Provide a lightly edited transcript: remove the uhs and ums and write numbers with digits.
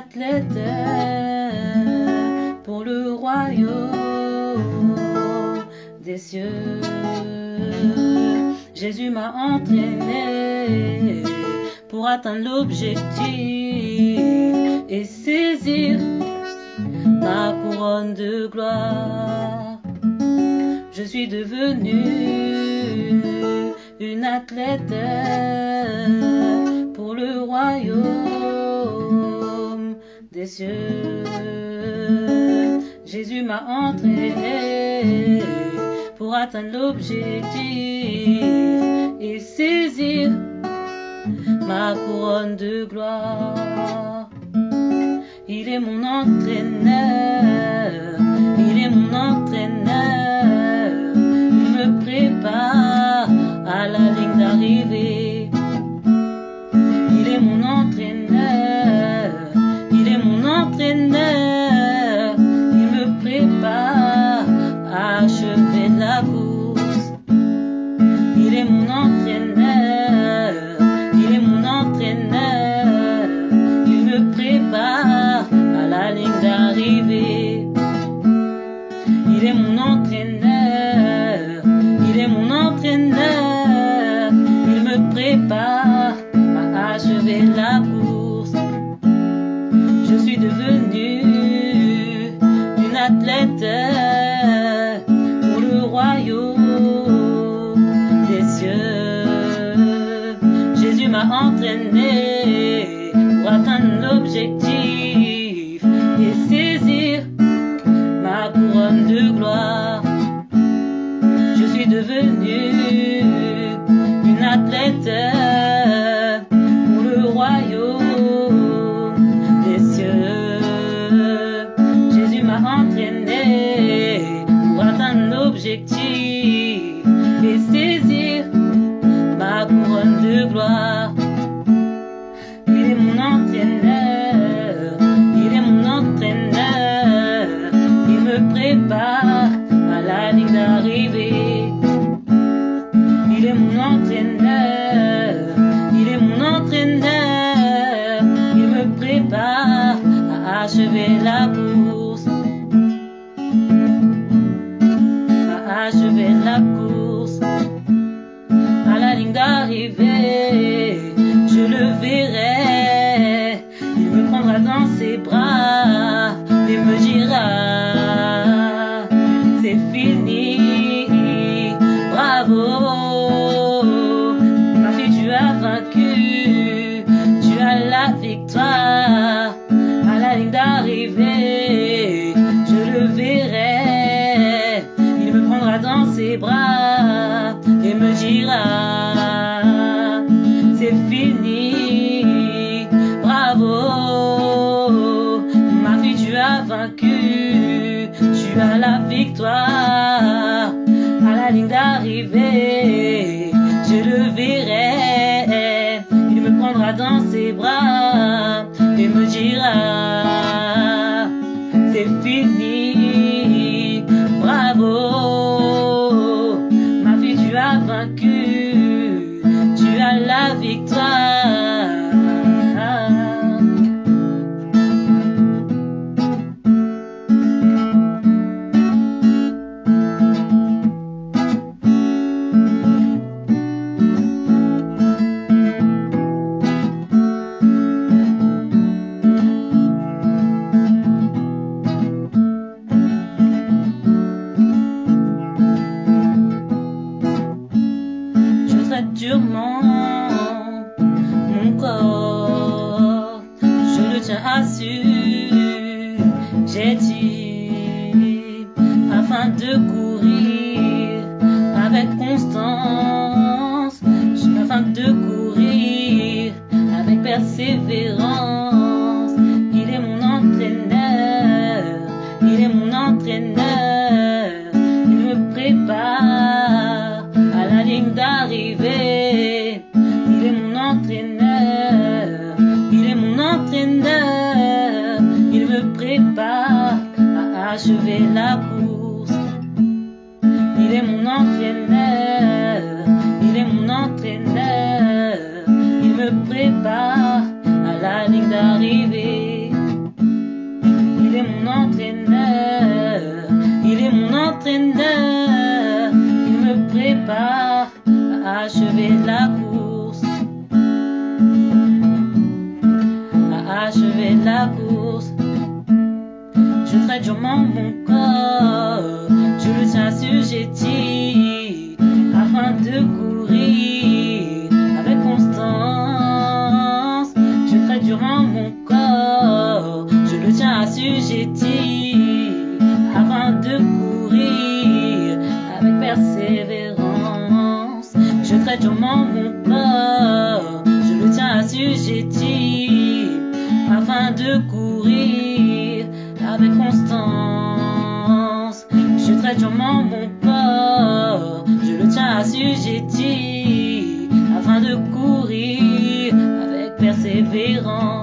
athlète pour le royaume des cieux. Jésus m'a entraîné pour atteindre l'objectif et saisir ma couronne de gloire. Je suis devenue une athlète pour le royaume des cieux. Jésus m'a entraîné pour atteindre l'objectif et saisir ma couronne de gloire. Il est mon entraîneur, il est mon entraîneur, il me prépare à la ligne d'arrivée. Il est mon entraîneur, il est mon entraîneur, il me prépare à achever la course. Il est mon entraîneur, il est mon entraîneur, il me prépare à la ligne d'arrivée. Il est mon entraîneur, il est mon entraîneur, il me prépare à achever la course. Je suis devenue une athlète pour le royaume des cieux. Jésus m'a entraîné pour atteindre l'objectif et saisir ma couronne de gloire. Je suis devenue une athlète pour le royaume des cieux. Jésus m'a entraîné pour atteindre l'objectif et saisir ma couronne de gloire. Il est mon entraîneur, il est mon entraîneur, il me prépare à la ligne d'arrivée. Il est mon entraîneur, il est mon entraîneur, il me prépare à achever la course. À achever la course. À la ligne d'arrivée, je le verrai. Il me prendra dans ses bras et me dira: c'est fini, bravo. Ma fille, tu as vaincu, tu as la victoire. À la ligne d'arrivée, je le verrai. Il me prendra dans ses bras et me dira: c'est fini, bravo. Ma fille, tu as vaincu, tu as la victoire. À la ligne d'arrivée, je le verrai. Il me prendra dans ses bras et me dira: c'est fini, bravo. Ma fille, tu as vaincu, tu as la victoire. Durement mon corps, je le tiens assujetti afin de courir avec constance, afin de courir avec persévérance. Il est mon entraîneur, il est mon entraîneur, il me prépare à la ligne d'arrivée. Il est mon entraîneur, il est mon entraîneur, il me prépare à achever la course. Il est mon entraîneur, il est mon entraîneur, il me prépare à la ligne d'arrivée. achever la course. Je traite durement mon corps, je le tiens assujetti, afin de courir avec constance. Je traite durement mon corps, je le tiens assujetti, afin de courir avec persévérance. Je traite durement mon corps, je le tiens assujetti, afin de courir avec constance. Je traite durement mon corps, je le tiens assujetti, afin de courir avec persévérance.